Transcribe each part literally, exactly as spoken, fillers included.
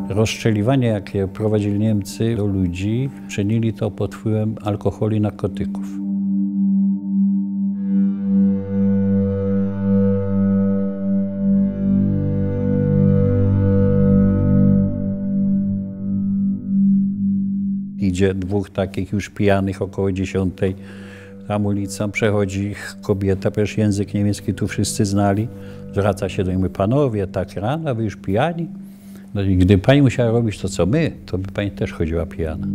Rozstrzeliwanie, jakie prowadzili Niemcy do ludzi, czynili to pod wpływem alkoholu i narkotyków. Idzie dwóch takich już pijanych około dziesiątej. Tam ulicą przechodzi kobieta, przecież język niemiecki tu wszyscy znali. Zwraca się do nich, panowie, tak rano, wy już pijani? No i gdy pani musiała robić to, co my, to by pani też chodziła pijana.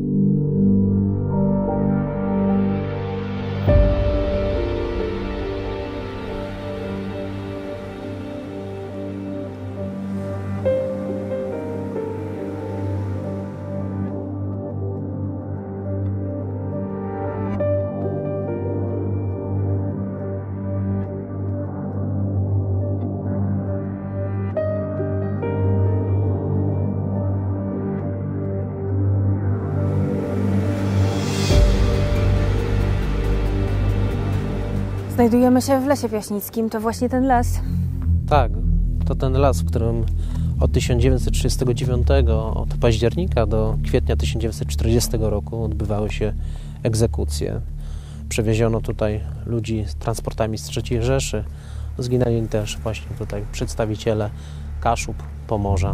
Znajdujemy się w Lesie Piaśnickim. To właśnie ten las? Tak, to ten las, w którym od tysiąc dziewięćset trzydziestego dziewiątego, od października do kwietnia tysiąc dziewięćset czterdziestego roku odbywały się egzekucje. Przewieziono tutaj ludzi z transportami z trzeciej Rzeszy. Zginęli też właśnie tutaj przedstawiciele Kaszub, Pomorza.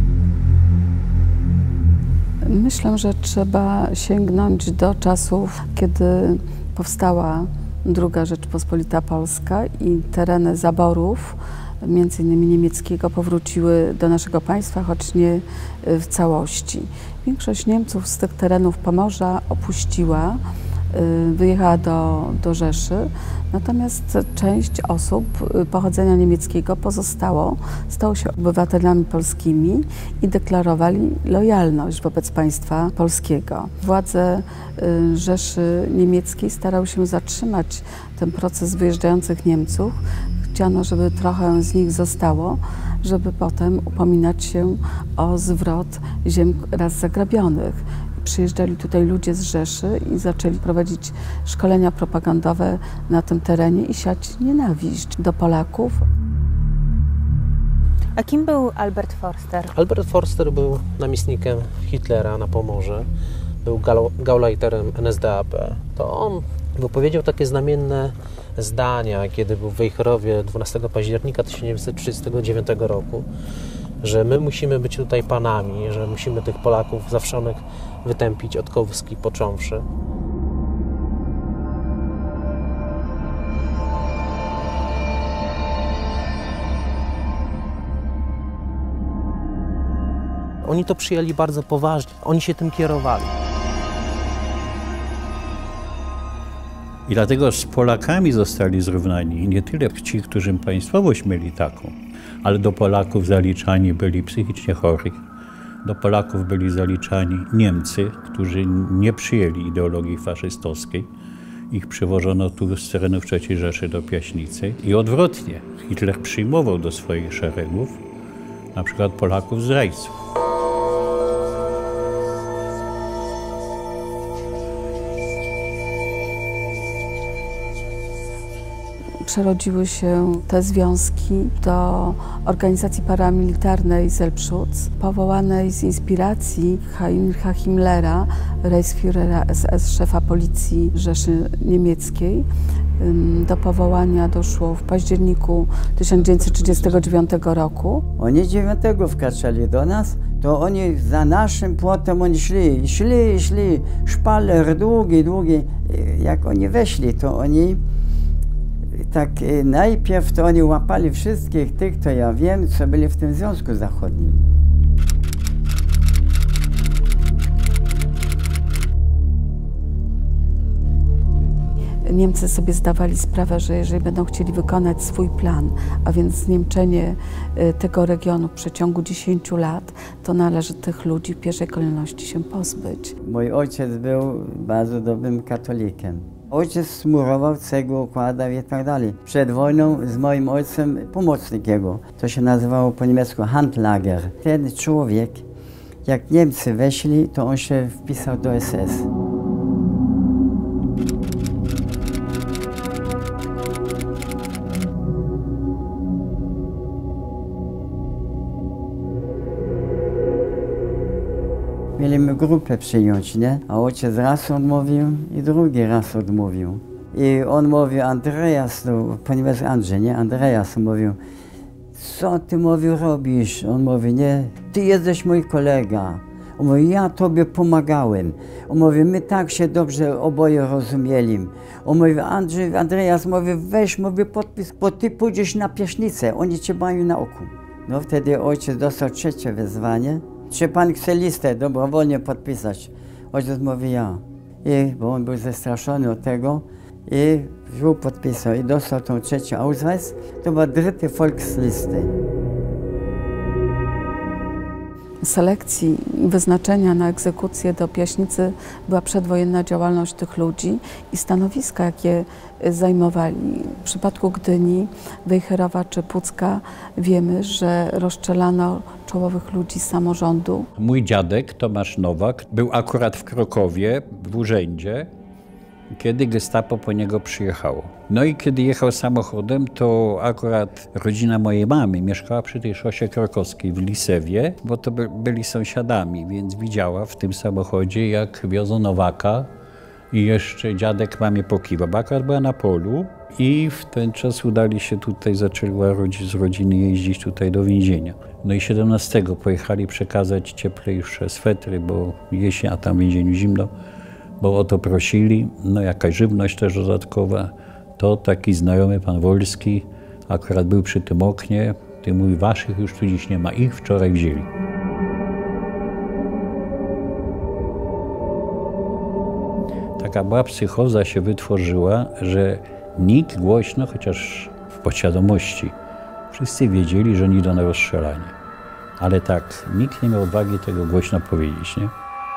Myślę, że trzeba sięgnąć do czasów, kiedy powstała druga Rzeczpospolita Polska i tereny zaborów, między innymi niemieckiego, powróciły do naszego państwa, choć nie w całości. Większość Niemców z tych terenów Pomorza opuściła, wyjechała do, do Rzeszy, natomiast część osób pochodzenia niemieckiego pozostało, stało się obywatelami polskimi i deklarowali lojalność wobec państwa polskiego. Władze Rzeszy Niemieckiej starały się zatrzymać ten proces wyjeżdżających Niemców. Chciano, żeby trochę z nich zostało, żeby potem upominać się o zwrot ziem raz zagrabionych. Przyjeżdżali tutaj ludzie z Rzeszy i zaczęli prowadzić szkolenia propagandowe na tym terenie i siać nienawiść do Polaków. A kim był Albert Forster? Albert Forster był namiestnikiem Hitlera na Pomorze, był gauleiterem N S D A P. To on wypowiedział takie znamienne zdania, kiedy był w Wejherowie dwunastego października tysiąc dziewięćset trzydziestego dziewiątego roku, że my musimy być tutaj panami, że musimy tych Polaków zawszonych wytępić od kołyski począwszy. Oni to przyjęli bardzo poważnie, oni się tym kierowali. I dlatego z Polakami zostali zrównani nie tyle ci, którym państwowość mieli taką, ale do Polaków zaliczani byli psychicznie chorych, do Polaków byli zaliczani Niemcy, którzy nie przyjęli ideologii faszystowskiej. Ich przywożono tu z terenów trzeciej Rzeszy do Piaśnicy i odwrotnie. Hitler przyjmował do swoich szeregów na przykład Polaków z Rajców. Przerodziły się te związki do organizacji paramilitarnej Selbstschutz, powołanej z inspiracji Heinricha Himmlera, Reichsführera S S, szefa policji Rzeszy Niemieckiej. Do powołania doszło w październiku tysiąc dziewięćset trzydziestego dziewiątego roku. Oni dziewiątego wkraczali do nas, to oni za naszym płotem oni szli, szli, szli, szpaler długi, długi. Jak oni weszli, to oni tak najpierw to oni łapali wszystkich tych, to ja wiem, co byli w tym Związku Zachodnim. Niemcy sobie zdawali sprawę, że jeżeli będą chcieli wykonać swój plan, a więc zniemczenie tego regionu w przeciągu dziesięciu lat, to należy tych ludzi w pierwszej kolejności się pozbyć. Mój ojciec był bardzo dobrym katolikiem. Ojciec smurował, cegły układał i tak dalej. Przed wojną z moim ojcem pomocnik jego. To się nazywało po niemiecku Handlager. Ten człowiek, jak Niemcy weszli, to on się wpisał do S S. mieliśmy grupę przyjąć, nie? A ojciec raz odmówił i drugi raz odmówił. I on mówił, Andreas, no, ponieważ Andrzej, nie? Andreas mówił, co ty mówił robisz? On mówi, nie, ty jesteś mój kolega. On mówi, ja tobie pomagałem. On mówi, my tak się dobrze oboje rozumieli. On mówi, Andrzej, Andreas mówi, weź, mówi, podpis, bo ty pójdziesz na Piaśnicę, oni cię mają na oku. No wtedy ojciec dostał trzecie wezwanie. Czy pan chce listę dobrowolnie podpisać? Ojciec mówi, ja. I, bo on był zestraszony od tego. I wziął, podpisał i dostał tą trzecią Ausweis. To była dritte Volksliste. Selekcji i wyznaczenia na egzekucję do Piaśnicy była przedwojenna działalność tych ludzi i stanowiska, jakie zajmowali. W przypadku Gdyni, Wejherowa czy Pucka wiemy, że rozstrzelano czołowych ludzi z samorządu. Mój dziadek, Tomasz Nowak, był akurat w Krokowie, w urzędzie, kiedy gestapo po niego przyjechało. No i kiedy jechał samochodem, to akurat rodzina mojej mamy mieszkała przy tej szosie krakowskiej w Lisewie, bo to by, byli sąsiadami, więc widziała w tym samochodzie, jak wiozą Nowaka i jeszcze dziadek mamie pokiwał, bo akurat była na polu i w ten czas udali się tutaj, zaczęła z rodziny jeździć tutaj do więzienia. No i siedemnastego pojechali przekazać cieplejsze swetry, bo jesień, a tam w więzieniu zimno, bo o to prosili, no jakaś żywność też dodatkowa. To taki znajomy, pan Wolski, akurat był przy tym oknie. Ty mówi, waszych już tu dziś nie ma, ich wczoraj wzięli. Taka była psychoza się wytworzyła, że nikt głośno, chociaż w podświadomości, wszyscy wiedzieli, że oni idą na rozstrzelanie. Ale tak, nikt nie miał odwagi tego głośno powiedzieć, nie?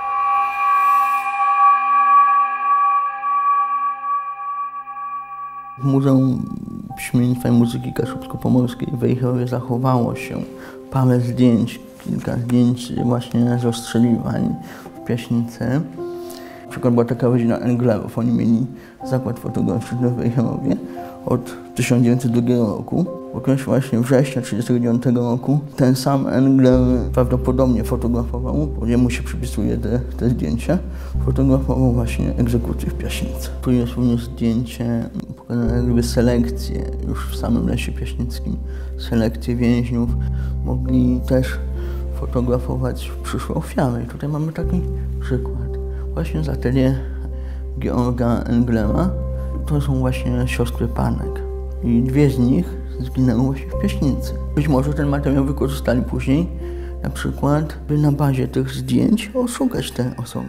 W Muzeum Piśmiennictwa i Muzyki Kaszubsko-Pomorskiej w Wejherowie zachowało się parę zdjęć, kilka zdjęć właśnie z rozstrzeliwań w Piaśnicy. Na przykład była taka rodzina Englerów, oni mieli zakład fotograficzny w Wejherowie od tysiąc dziewięćset drugiego roku. W okresie właśnie września tysiąc dziewięćset trzydziestego dziewiątego roku ten sam Engler prawdopodobnie fotografował, bo jemu się przypisuje te, te zdjęcia, fotografował właśnie egzekucję w Piaśnicy. Tu jest również zdjęcie pokazane jakby selekcję już w samym Lesie Piaśnickim, selekcję więźniów. Mogli też fotografować przyszłe ofiary. I tutaj mamy taki przykład. Właśnie z atelier Georga Englera to są właśnie siostry Panek. I dwie z nich zginęły właśnie w Piaśnicy. Być może ten materiał wykorzystali później, na przykład, by na bazie tych zdjęć oszukać te osoby.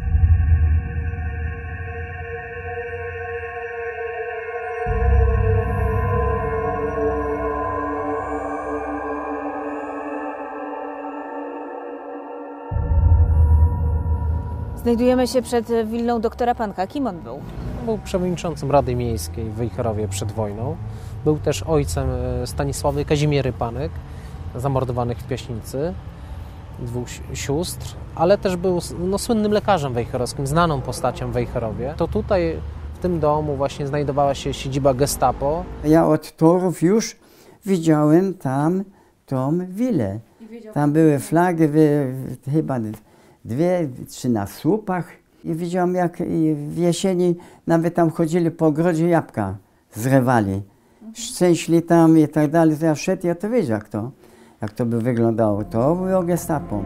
Znajdujemy się przed willą doktora Panka. Kim on był? Był przewodniczącym Rady Miejskiej w Wejherowie przed wojną. Był też ojcem Stanisławy i Kazimiery Panek, zamordowanych w Piaśnicy, dwóch sióstr, ale też był no, słynnym lekarzem wejherowskim, znaną postacią w Wejherowie. To tutaj, w tym domu właśnie znajdowała się siedziba gestapo. Ja od torów już widziałem tam tą willę. Tam były flagi, chyba dwie, trzy na słupach. I widziałem, jak w jesieni nawet tam chodzili po ogrodzie, jabłka zrywali. Szczęśli tam i tak dalej. Ja szedł, ja to wiedział, jak to, jak to by wyglądało. To było gestapo.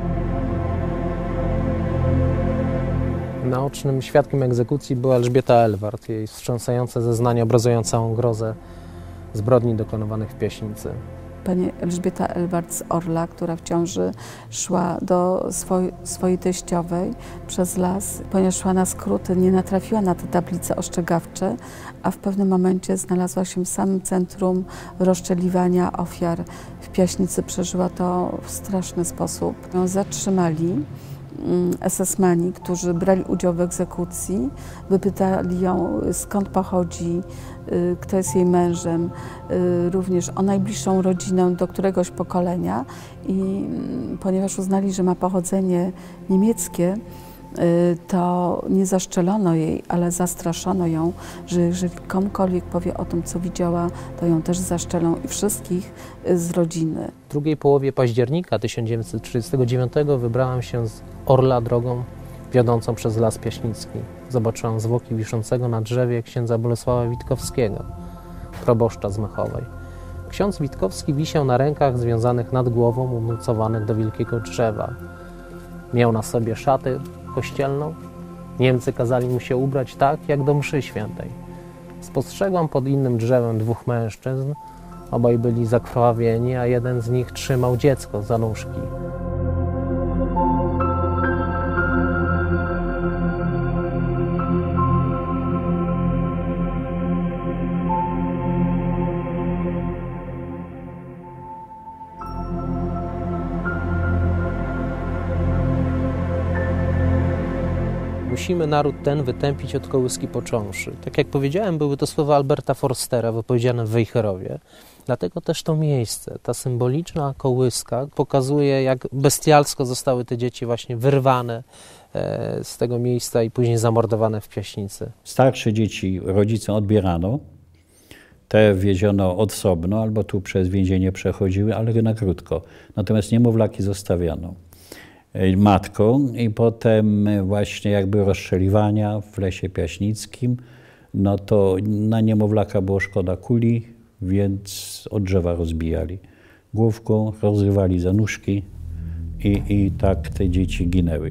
Naocznym świadkiem egzekucji była Elżbieta Elwart. Jej wstrząsające zeznania obrazują całą grozę zbrodni dokonywanych w Piaśnicy. Pani Elżbieta Elwart z Orla, która w ciąży szła do swoj, swojej teściowej przez las. Ponieważ szła na skróty, nie natrafiła na te tablice ostrzegawcze, a w pewnym momencie znalazła się w samym centrum rozstrzeliwania ofiar w Piaśnicy. Przeżyła to w straszny sposób. Ją zatrzymali esesmani, którzy brali udział w egzekucji, wypytali ją, skąd pochodzi, kto jest jej mężem, również o najbliższą rodzinę do któregoś pokolenia i ponieważ uznali, że ma pochodzenie niemieckie, to nie zaszczelono jej, ale zastraszono ją, że jeżeli komukolwiek powie o tym, co widziała, to ją też zaszczelą i wszystkich z rodziny. W drugiej połowie października tysiąc dziewięćset trzydziestego dziewiątego wybrałam się z Orla drogą wiodącą przez Las Piaśnicki. Zobaczyłam zwłoki wiszącego na drzewie księdza Bolesława Witkowskiego, proboszcza z Mechowej. Ksiądz Witkowski wisiał na rękach związanych nad głową, umocowanych do wielkiego drzewa. Miał na sobie szatę kościelną. Niemcy kazali mu się ubrać tak, jak do mszy świętej. Spostrzegłam pod innym drzewem dwóch mężczyzn. Obaj byli zakrwawieni, a jeden z nich trzymał dziecko za nóżki. Musimy naród ten wytępić od kołyski począwszy. Tak jak powiedziałem, były to słowa Alberta Forstera wypowiedziane w Wejherowie. Dlatego też to miejsce, ta symboliczna kołyska pokazuje, jak bestialsko zostały te dzieci właśnie wyrwane z tego miejsca i później zamordowane w Piaśnicy. Starsze dzieci rodzicom odbierano, te wieziono osobno albo tu przez więzienie przechodziły, ale na krótko. Natomiast niemowlaki zostawiano matką i potem właśnie jakby rozstrzeliwania w Lesie Piaśnickim, no to na niemowlaka było szkoda kuli, więc od drzewa rozbijali główką, rozrywali za nóżki i, i tak te dzieci ginęły.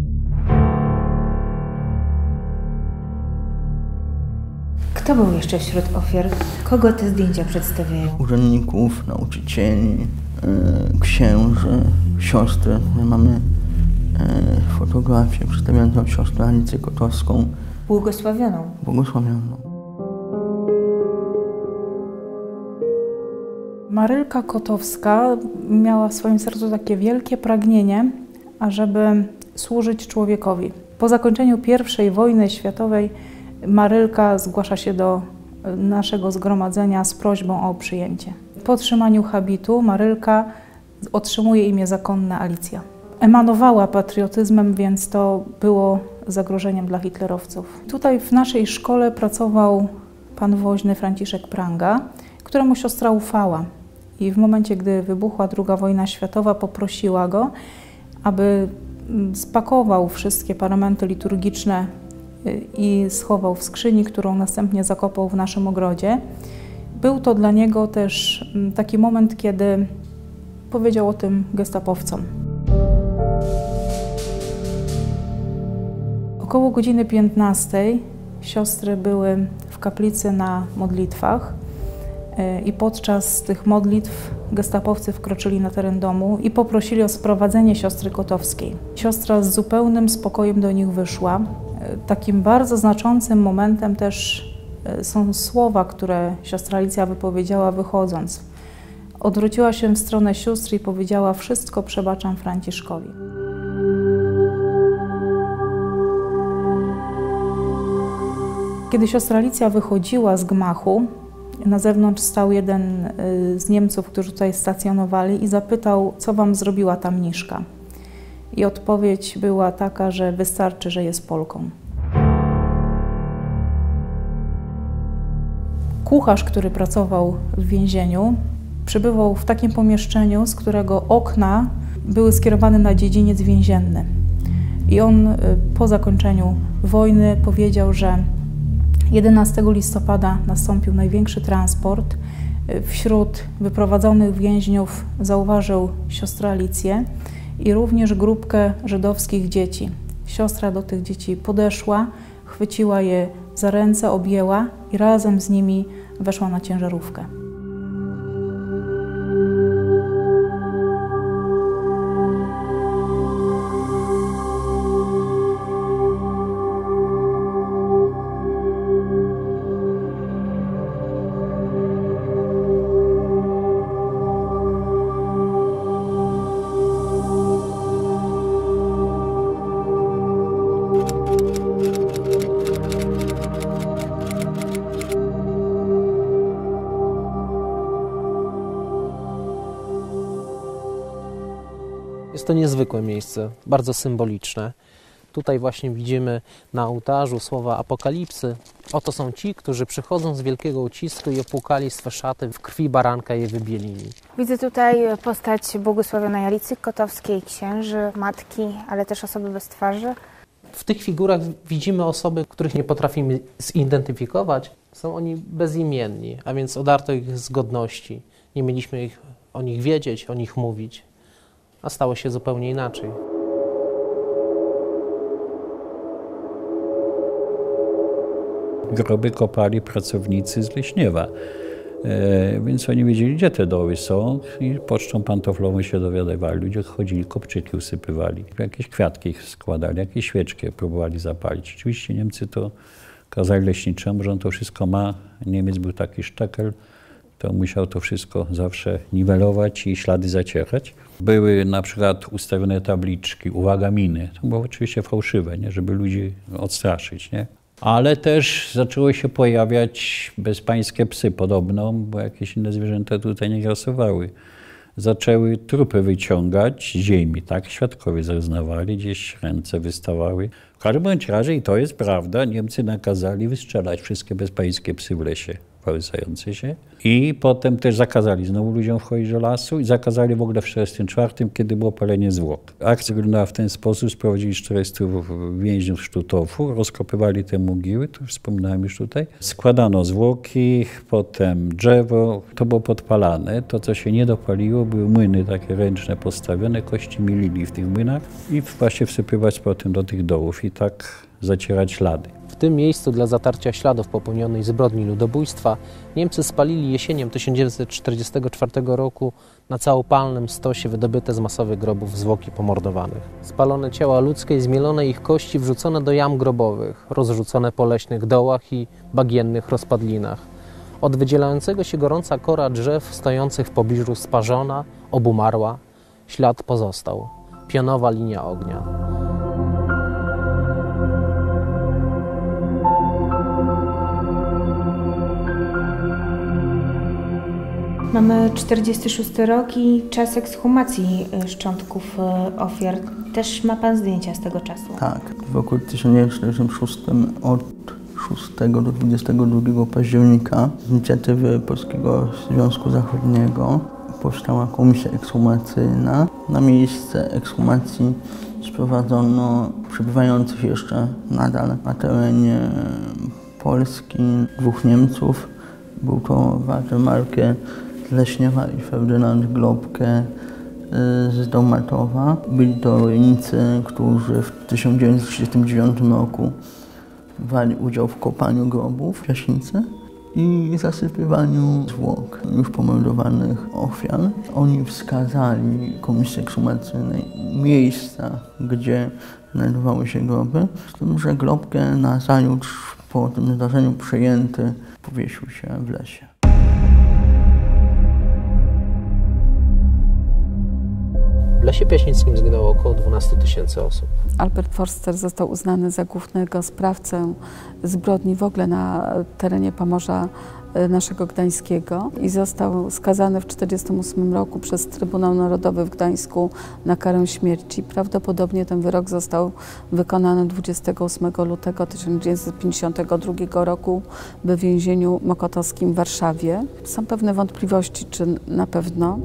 Kto był jeszcze wśród ofiar? Kogo te zdjęcia przedstawiają? Urzędników, nauczycieli, księży, siostry. My mamy fotografię przedstawiającą siostrę Alicję Kotowską. Błogosławioną. Błogosławioną. Marylka Kotowska miała w swoim sercu takie wielkie pragnienie, ażeby służyć człowiekowi. Po zakończeniu pierwszej wojny światowej Marylka zgłasza się do naszego zgromadzenia z prośbą o przyjęcie. Po otrzymaniu habitu Marylka otrzymuje imię zakonne Alicja. Emanowała patriotyzmem, więc to było zagrożeniem dla hitlerowców. Tutaj w naszej szkole pracował pan woźny Franciszek Pranga, któremu siostra ufała. I w momencie, gdy wybuchła druga wojna światowa, poprosiła go, aby spakował wszystkie paramenty liturgiczne i schował w skrzyni, którą następnie zakopał w naszym ogrodzie. Był to dla niego też taki moment, kiedy powiedział o tym gestapowcom. Około godziny piętnastej siostry były w kaplicy na modlitwach i podczas tych modlitw gestapowcy wkroczyli na teren domu i poprosili o sprowadzenie siostry Kotowskiej. Siostra z zupełnym spokojem do nich wyszła. Takim bardzo znaczącym momentem też są słowa, które siostra Alicja wypowiedziała wychodząc. Odwróciła się w stronę sióstr i powiedziała: wszystko przebaczam Franciszkowi. Kiedy siostra Alicja wychodziła z gmachu, na zewnątrz stał jeden z Niemców, którzy tutaj stacjonowali, i zapytał, co wam zrobiła ta mniszka. I odpowiedź była taka, że wystarczy, że jest Polką. Kucharz, który pracował w więzieniu, przebywał w takim pomieszczeniu, z którego okna były skierowane na dziedziniec więzienny. I on po zakończeniu wojny powiedział, że jedenastego listopada nastąpił największy transport. Wśród wyprowadzonych więźniów zauważył siostrę Alicję i również grupkę żydowskich dzieci. Siostra do tych dzieci podeszła, chwyciła je za ręce, objęła i razem z nimi weszła na ciężarówkę. Jest to niezwykłe miejsce, bardzo symboliczne. Tutaj właśnie widzimy na ołtarzu słowa Apokalipsy. Oto są ci, którzy przychodzą z wielkiego ucisku i opłukali swe szaty w krwi baranka je wybielili. Widzę tutaj postać błogosławionej Alicji Kotowskiej, księży, matki, ale też osoby bez twarzy. W tych figurach widzimy osoby, których nie potrafimy zidentyfikować. Są oni bezimienni, a więc odarto ich z godności. Nie mieliśmy ich, o nich wiedzieć, o nich mówić, a stało się zupełnie inaczej. Groby kopali pracownicy z Leśniewa, e, więc oni wiedzieli, gdzie te doły są i pocztą pantoflową się dowiadywali. Ludzie chodzili, kopczyki usypywali, jakieś kwiatki składali, jakieś świeczki próbowali zapalić. Oczywiście Niemcy to kazali leśniczemu, że on to wszystko ma. Niemiec był taki sztekel, to musiał to wszystko zawsze niwelować i ślady zacierać. Były na przykład ustawione tabliczki, uwaga, miny. To było oczywiście fałszywe, nie? Żeby ludzi odstraszyć, nie? Ale też zaczęły się pojawiać bezpańskie psy podobno, bo jakieś inne zwierzęta tutaj nie grasowały. Zaczęły trupy wyciągać z ziemi, tak? Świadkowie zeznawali, gdzieś ręce wystawały. W każdym bądź razie, i to jest prawda, Niemcy nakazali wystrzelać wszystkie bezpańskie psy w lesie, kołysające się. I potem też zakazali znowu ludziom wchodzić do lasu i zakazali w ogóle w tysiąc dziewięćset czterdziestym czwartym, kiedy było palenie zwłok. Akcja wyglądała w ten sposób, sprowadzili czterystu więźniów z Sztutofu, rozkopywali te mogiły, to już wspominałem już tutaj. Składano zwłoki, potem drzewo, to było podpalane. To, co się nie dopaliło, były młyny takie ręczne postawione, kości milili w tych młynach i właśnie wsypywać potem do tych dołów i tak zacierać ślady. W tym miejscu dla zatarcia śladów popełnionej zbrodni ludobójstwa Niemcy spalili jesienią tysiąc dziewięćset czterdziestego czwartego roku na całopalnym stosie wydobyte z masowych grobów zwłoki pomordowanych. Spalone ciała ludzkie i zmielone ich kości wrzucone do jam grobowych, rozrzucone po leśnych dołach i bagiennych rozpadlinach. Od wydzielającego się gorąca kora drzew stojących w pobliżu sparzona, obumarła, ślad pozostał. Pionowa linia ognia. Mamy czterdziesty szósty rok i czas ekshumacji szczątków ofiar. Też ma Pan zdjęcia z tego czasu? Tak. W roku tysiąc dziewięćset czterdziestym szóstym od szóstego do dwudziestego drugiego października z inicjatywy Polskiego Związku Zachodniego powstała komisja ekshumacyjna. Na miejsce ekshumacji sprowadzono przebywających jeszcze nadal na terenie Polski dwóch Niemców. Był to Waldemar z Leśniewa i Ferdynand Globke z Domatowa. Byli to rolnicy, którzy w tysiąc dziewięćset trzydziestym dziewiątym roku brali udział w kopaniu grobów w Piaśnicy i zasypywaniu zwłok już pomordowanych ofiar. Oni wskazali komisji ekshumacyjnej miejsca, gdzie znajdowały się groby, z tym, że Globke nazajutrz po tym zdarzeniu przejęty powiesił się w lesie. W Lesie Piaśnickim zginęło około dwanaście tysięcy osób. Albert Forster został uznany za głównego sprawcę zbrodni w ogóle na terenie Pomorza naszego gdańskiego i został skazany w tysiąc dziewięćset czterdziestym ósmym roku przez Trybunał Narodowy w Gdańsku na karę śmierci. Prawdopodobnie ten wyrok został wykonany dwudziestego ósmego lutego tysiąc dziewięćset pięćdziesiątego drugiego roku w więzieniu mokotowskim w Warszawie. Są pewne wątpliwości, czy na pewno.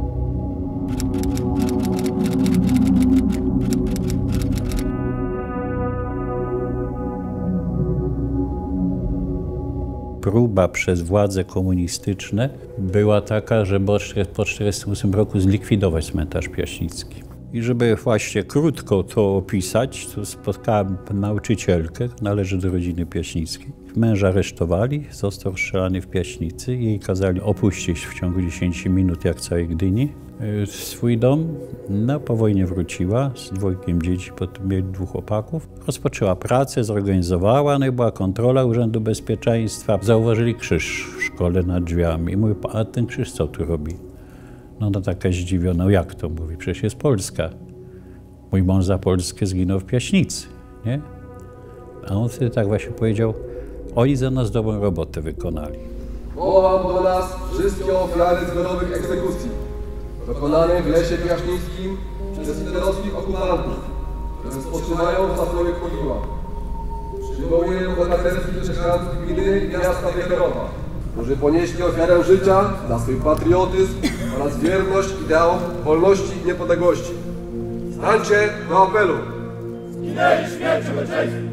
Próba przez władze komunistyczne była taka, żeby po tysiąc dziewięćset czterdziestym ósmym roku zlikwidować cmentarz piaśnicki. I żeby właśnie krótko to opisać, to spotkałem nauczycielkę, należy do rodziny Piaśnickiej. Męża aresztowali, został strzelany w Piaśnicy i jej kazali opuścić w ciągu dziesięciu minut, jak całej Gdyni, swój dom. No, po wojnie wróciła z dwójkiem dzieci, potem mieli dwóch chłopaków. Rozpoczęła pracę, zorganizowała, no i była kontrola Urzędu Bezpieczeństwa. Zauważyli krzyż w szkole nad drzwiami i mówi, a ten krzyż co tu robi? No ona taka zdziwiona, jak to? Mówi, przecież jest Polska. Mój mąż za Polskę zginął w Piaśnicy, nie? A on wtedy tak właśnie powiedział, oni za nas dobrą robotę wykonali. Wołam do nas wszystkie ofiary zbiorowych egzekucji, dokonanych w Lesie Piaśnickim przez hitlerowskich okupantów, które spoczywają na swoich pogibach. Przywołuję bohaterskich mieszkańców gminy i miasta Wejherowa, którzy ponieśli ofiarę życia za swój patriotyzm oraz wierność ideałom wolności i niepodległości. Stańcie do apelu! Zginęli śmiercią ojczyzny!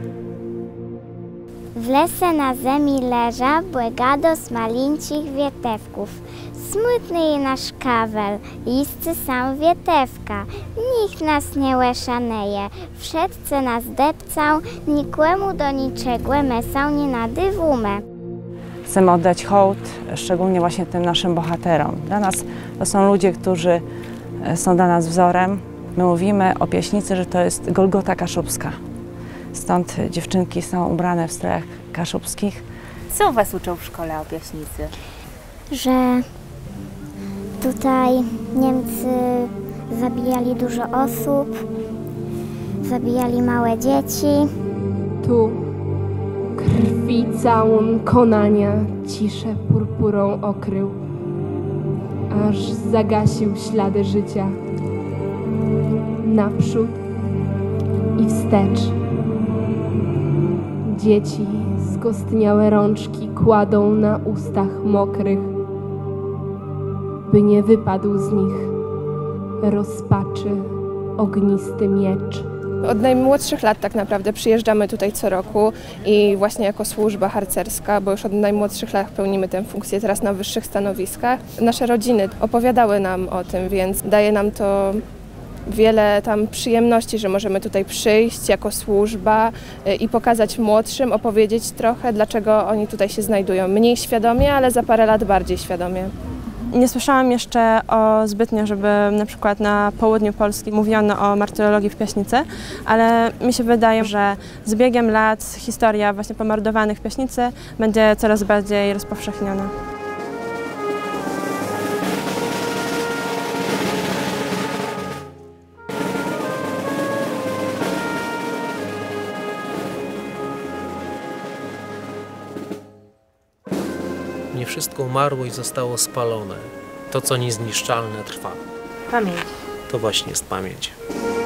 W lese na zemi leża błegados malincich wietewków. Smutny je nasz kawel, listy sam wietewka. Nikt nas nie łeszaneje, wszedce nas depcał, nikłemu do niczego mesał nie nadywumę. Chcemy oddać hołd szczególnie właśnie tym naszym bohaterom. Dla nas to są ludzie, którzy są dla nas wzorem. My mówimy o Piaśnicy, że to jest Golgota Kaszubska. Stąd dziewczynki są ubrane w strojach kaszubskich. Co was uczą w szkole o Piaśnicy? Że tutaj Niemcy zabijali dużo osób, zabijali małe dzieci. Tu krwi całun konania ciszę purpurą okrył, aż zagasił ślady życia. Naprzód i wstecz. Dzieci skostniałe rączki kładą na ustach mokrych, by nie wypadł z nich rozpaczy ognisty miecz. Od najmłodszych lat tak naprawdę przyjeżdżamy tutaj co roku i właśnie jako służba harcerska, bo już od najmłodszych lat pełnimy tę funkcję teraz na wyższych stanowiskach. Nasze rodziny opowiadały nam o tym, więc daje nam to wiele tam przyjemności, że możemy tutaj przyjść jako służba i pokazać młodszym, opowiedzieć trochę, dlaczego oni tutaj się znajdują. Mniej świadomie, ale za parę lat bardziej świadomie. Nie słyszałam jeszcze o zbytnio, żeby na przykład na południu Polski mówiono o martyrologii w Piaśnicy, ale mi się wydaje, że z biegiem lat historia właśnie pomordowanych w Piaśnicy będzie coraz bardziej rozpowszechniona. Nie wszystko umarło i zostało spalone. To, co niezniszczalne, trwa. Pamięć. To właśnie jest pamięć.